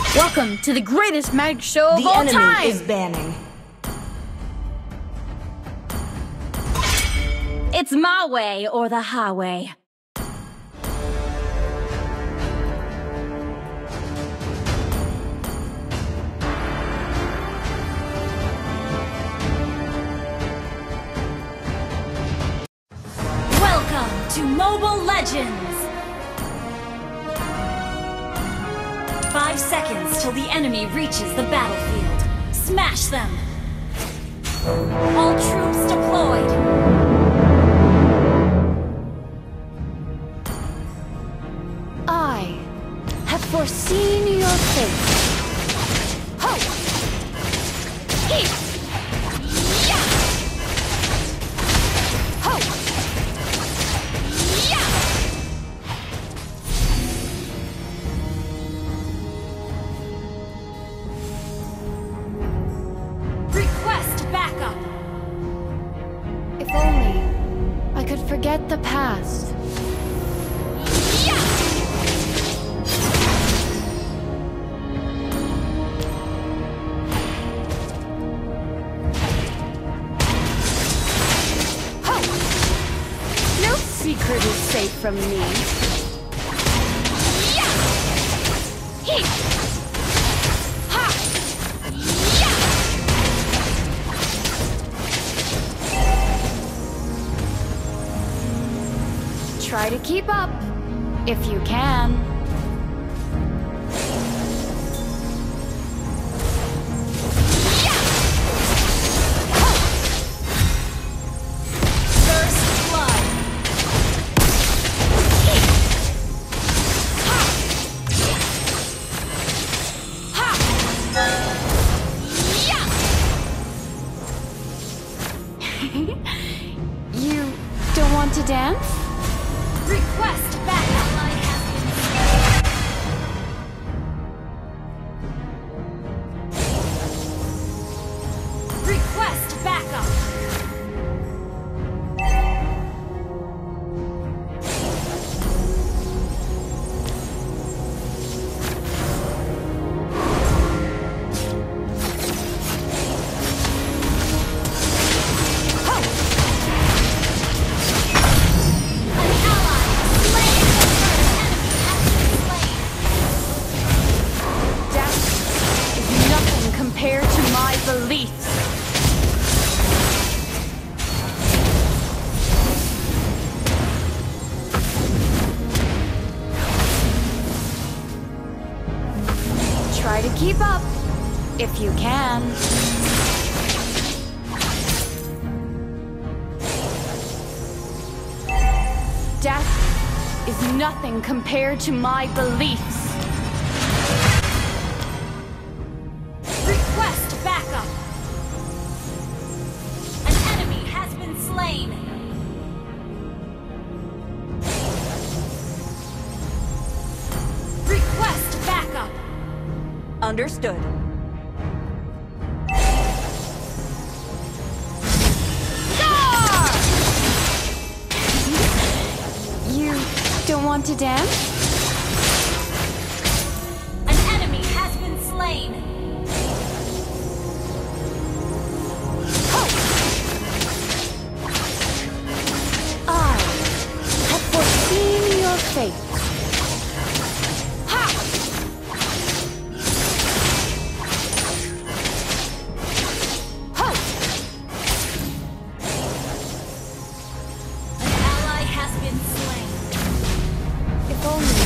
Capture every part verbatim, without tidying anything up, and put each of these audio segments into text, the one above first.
Welcome to the greatest magic show of The all enemy time! is banning. It's my way or the highway. Welcome to Mobile Legends! Five seconds till the enemy reaches the battlefield. Smash them! All troops deployed! I have foreseen your fate. Ho! He! Ya! Ho! Ya! Request backup! If only I could forget the past. No secret is safe from me. He! Ha! Try to keep up, if you can. First blood! You don't want to dance? Request backup! Request backup! Compared to my beliefs. Try to keep up, if you can. Death is nothing compared to my beliefs. Request backup! An enemy has been slain! Request backup! Understood. You don't want to dance? An enemy has been slain! I have foreseen your fate. Ha! Ho! An ally has been slain. If only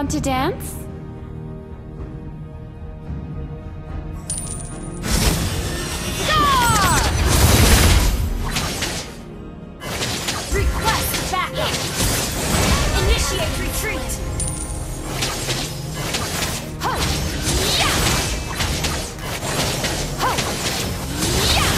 want to dance? Request backup. Initiate retreat. Ho! Yeah! Ho! Yeah!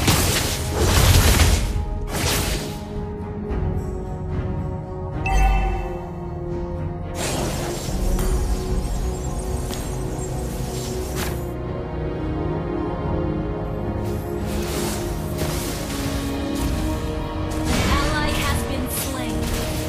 Ally has been slain.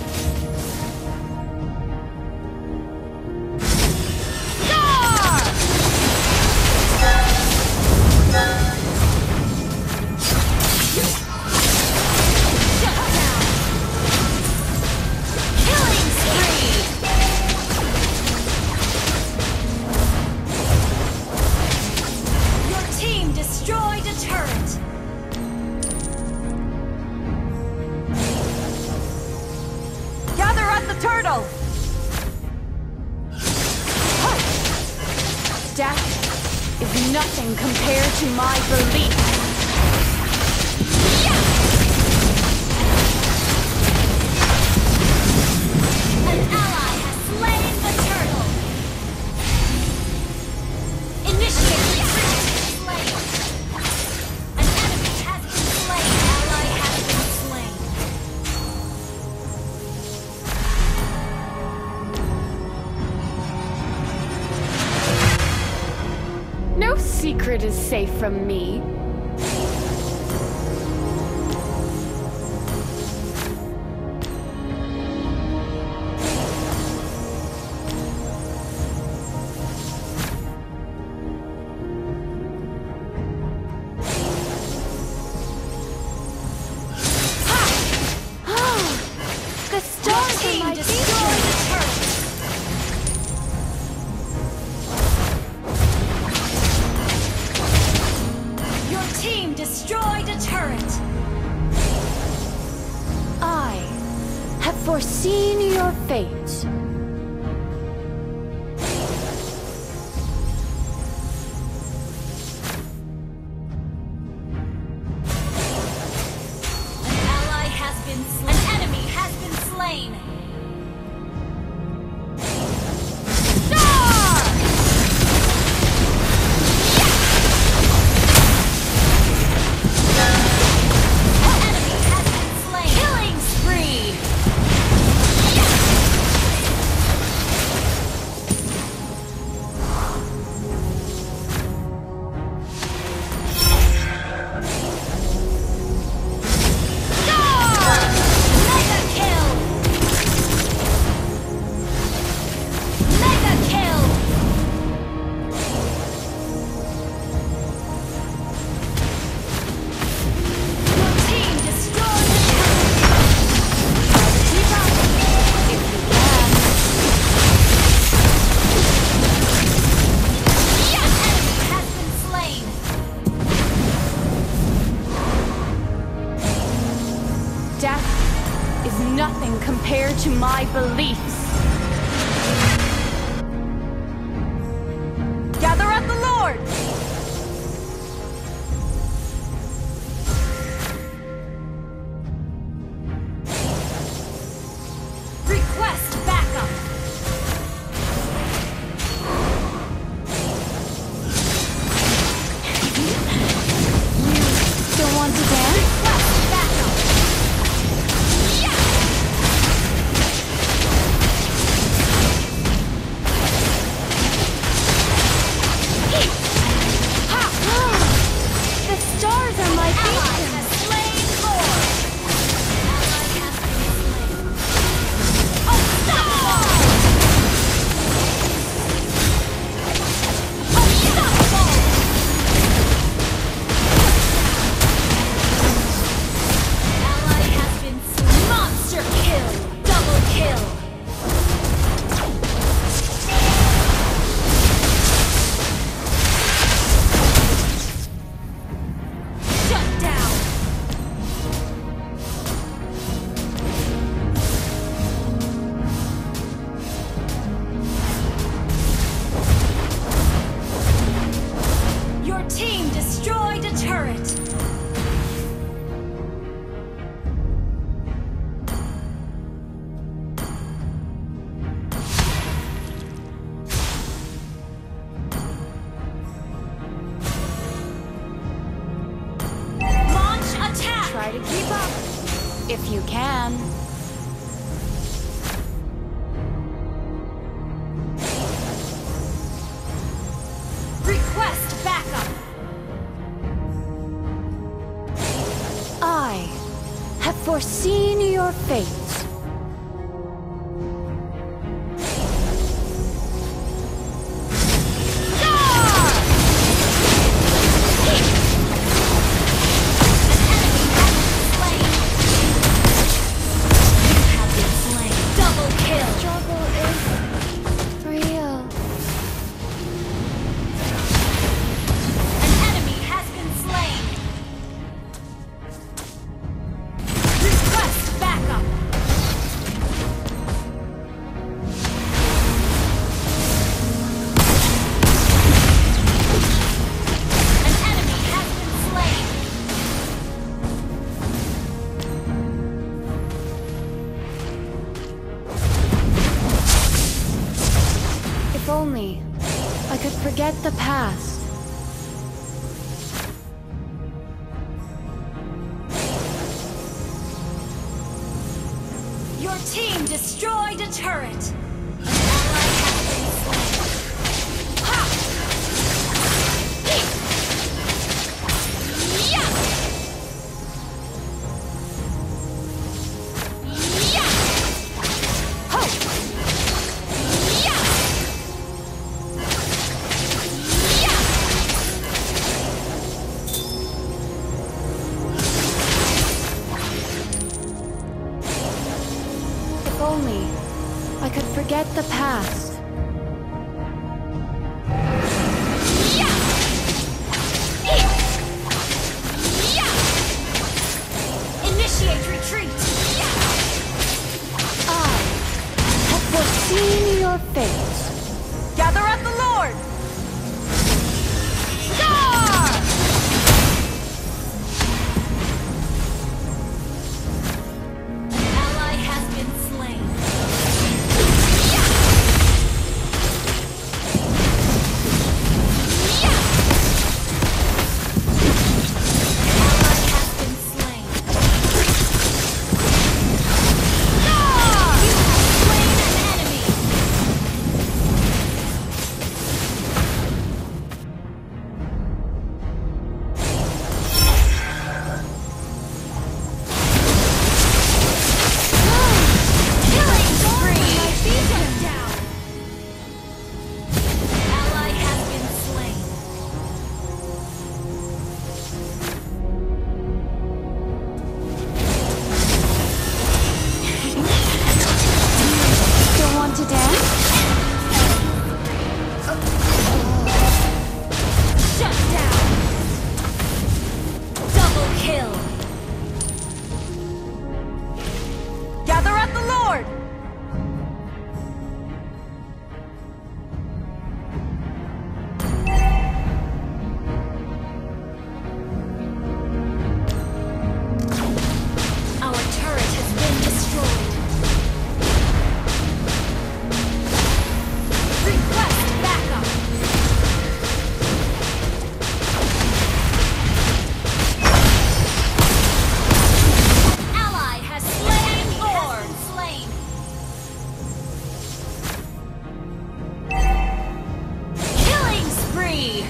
Shut down! Killing spree! Your team destroyed a turret. Gather at the turtle! Death is nothing compared to my belief. An ally has slain the turtle. Initiate retreat. Slain. An enemy has been slain. Ally has been slain. No secret is safe from me. The Your stars are team my destroyed the turret. Your team destroyed a turret. I have foreseen your fate. An ally has been slain. An enemy has been slain. An enemy has been slain. Killing spree! Mega kill. Mega kill. Your team destroyed the turret. Keep up, if you can. An enemy has been slain. Death is nothing compared to my beliefs. Gather at the Lord! Request backup. Don't want to dance? Request backup. Try to keep up, if you can. Request backup. I have foreseen your fate. If only I could forget the past. Your team destroyed a turret. An ally has been slain. Ha! Yeah! Yeah! Ho! Yeah! Yeah! If only I could forget the past. Initiate retreat! I have foreseen your fate. Gather at the Lord! Ally has been slain. Ally has been slain. You have slain an enemy. Killing spree. Shut down. Ally has been slain. Still want to dance? Shut down. Double kill. Gather at the Lord! Our turret has been destroyed. Request backup. Ally has slain Thor. Slain. Killing spree.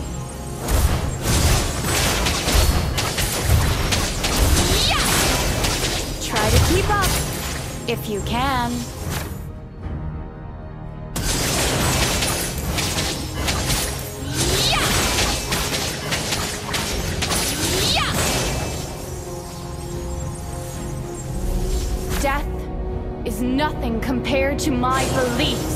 Try to keep up, if you can. Death is nothing compared to my belief.